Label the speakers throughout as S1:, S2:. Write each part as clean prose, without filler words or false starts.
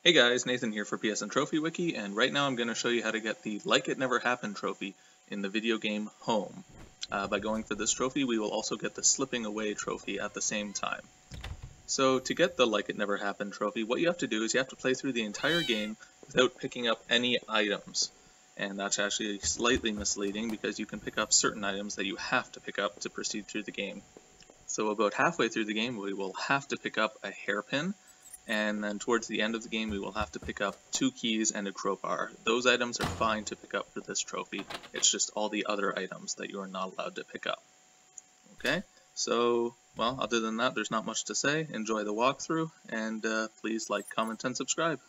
S1: Hey guys, Nathan here for PSN Trophy Wiki, and right now I'm going to show you how to get the Like It Never Happened trophy in the video game Home. By going for this trophy, we will also get the Slipping Away trophy at the same time. So to get the Like It Never Happened trophy, what you have to do is you have to play through the entire game without picking up any items. And that's actually slightly misleading because you can pick up certain items that you have to pick up to proceed through the game. So about halfway through the game, we will have to pick up a hairpin, and then towards the end of the game we will have to pick up 2 keys and a crowbar. Those items are fine to pick up for this trophy, it's just all the other items that you are not allowed to pick up. Okay, so, well, other than that, there's not much to say. Enjoy the walkthrough, and please like, comment, and subscribe.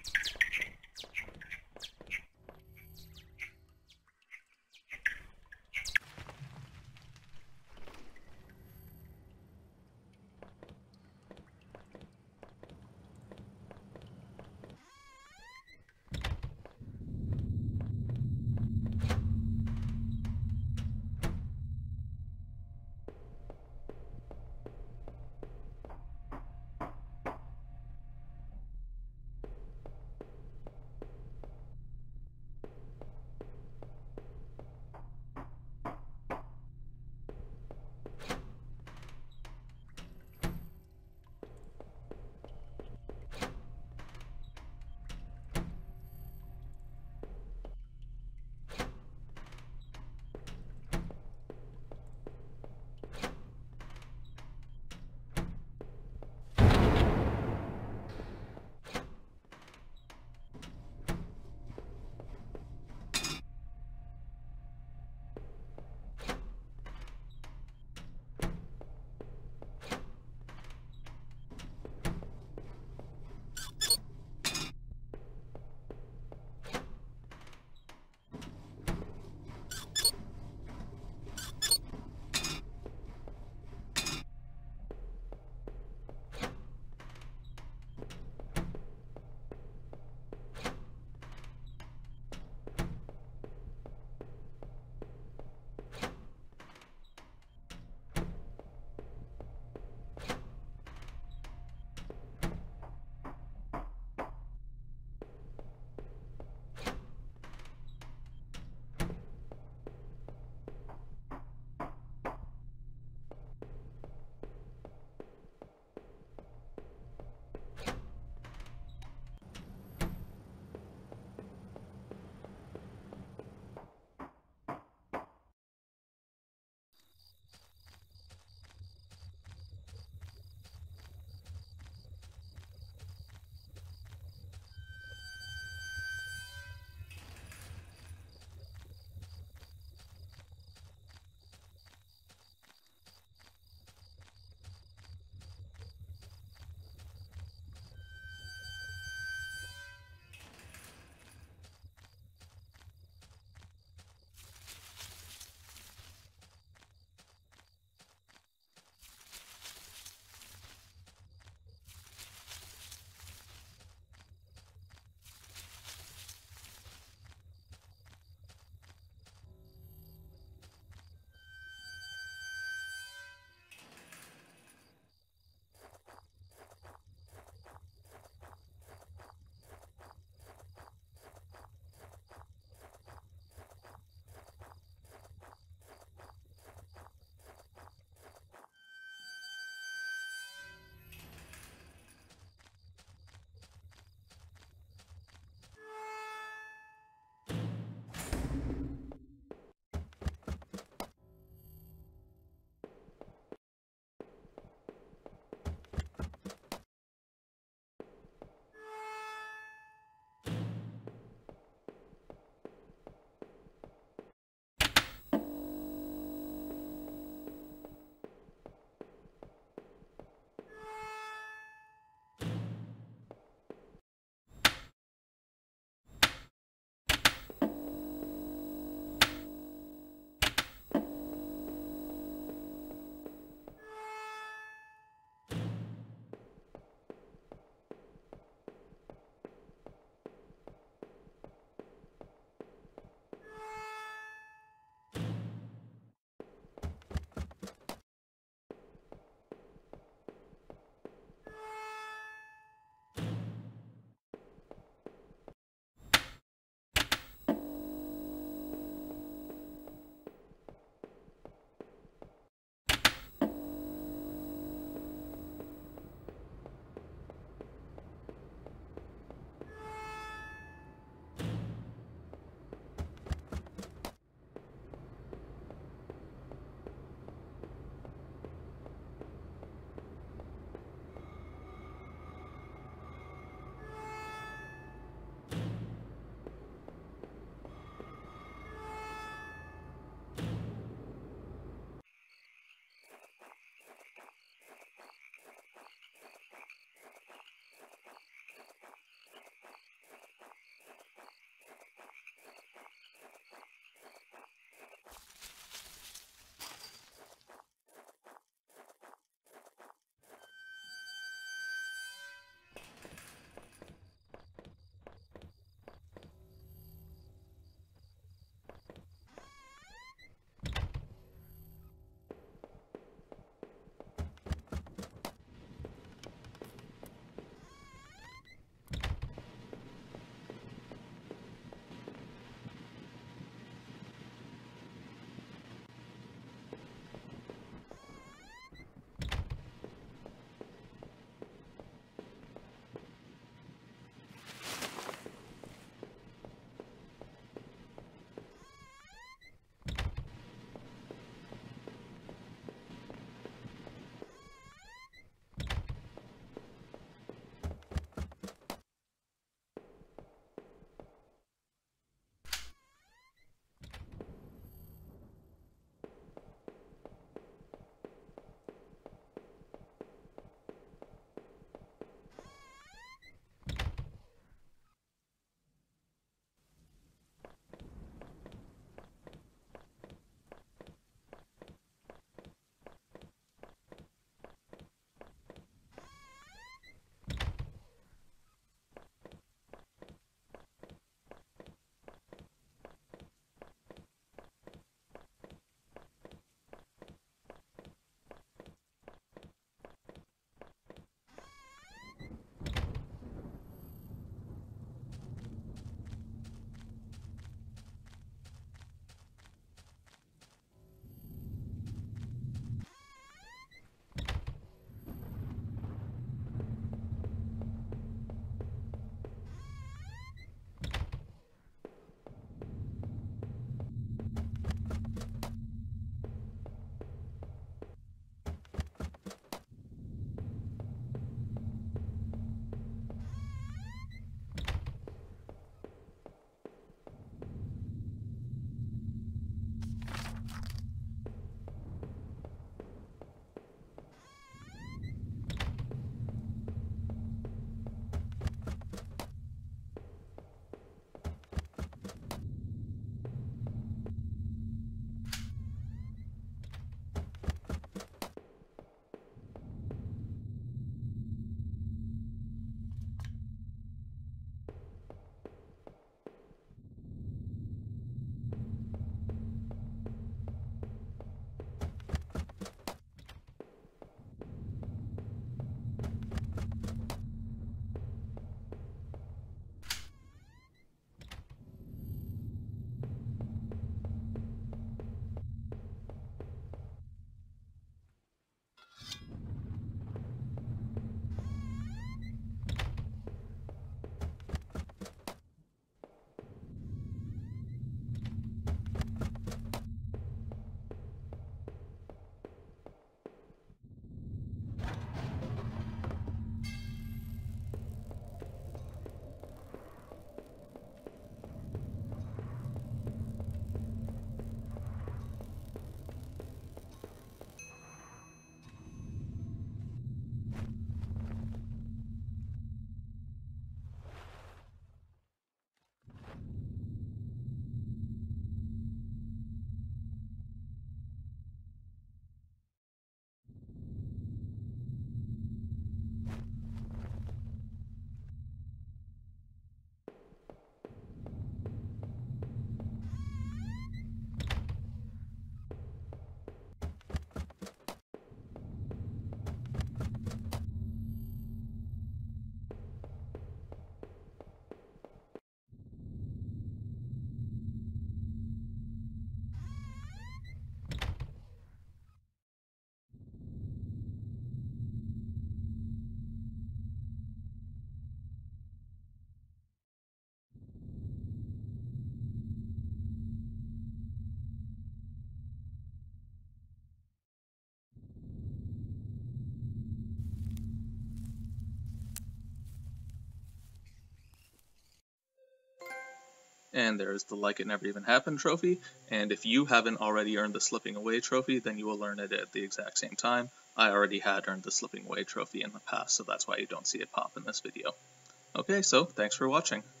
S1: And there's the Like It Never Even Happened trophy, and if you haven't already earned the Slipping Away trophy, then you will earn it at the exact same time. I already had earned the Slipping Away trophy in the past, so that's why you don't see it pop in this video. Okay, so thanks for watching.